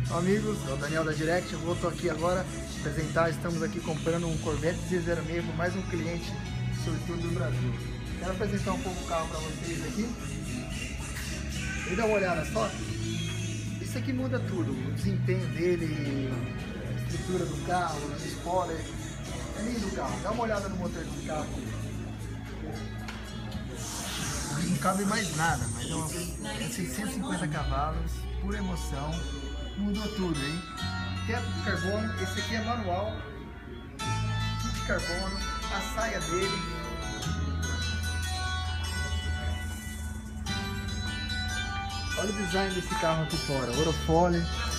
Amigos, é o Daniel da Direct. Eu vou aqui agora apresentar. Estamos aqui comprando um Corvette Z06 para mais um cliente sortudo do Brasil. Quero apresentar um pouco o carro para vocês aqui. E dá uma olhada só. Isso aqui muda tudo. O desempenho dele, a estrutura do carro, o spoiler. É lindo o carro. Dá uma olhada no motor desse carro. Não cabe mais nada, mas é 650 cavalos, pura emoção. Mudou tudo, hein? Teto de carbono, esse aqui é manual, kit de carbono, a saia dele. Olha o design desse carro aqui fora, Orofole.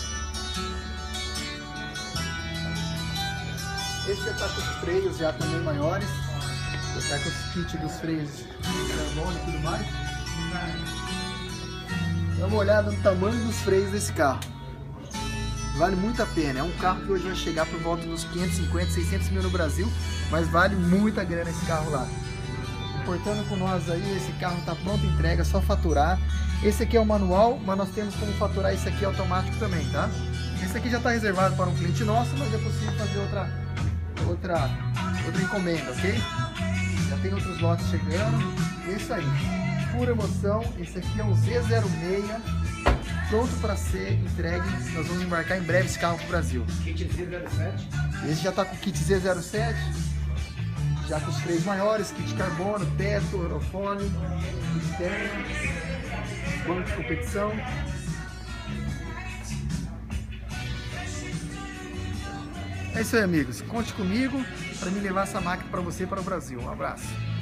Esse já está com os freios já também maiores, já está com os kits dos freios de carbono e tudo mais. Dá uma olhada no tamanho dos freios desse carro. Vale muito a pena, é um carro que hoje vai chegar por volta dos 550, 600 mil no Brasil, mas vale muita grana esse carro lá. Importando com nós aí, esse carro está pronto, entrega, só faturar. Esse aqui é o manual, mas nós temos como faturar esse aqui automático também, tá? Esse aqui já está reservado para um cliente nosso, mas é possível fazer outra encomenda, ok? Já tem outros lotes chegando. Isso aí, pura emoção. Esse aqui é um Z06. Pronto para ser entregue. Nós vamos embarcar em breve esse carro para o Brasil. Kit Z07. Esse já está com o kit Z07, já com os freios maiores, kit de carbono, teto, aerofone, interno, banco de competição. É isso aí, amigos. Conte comigo para me levar essa máquina para você e para o Brasil. Um abraço.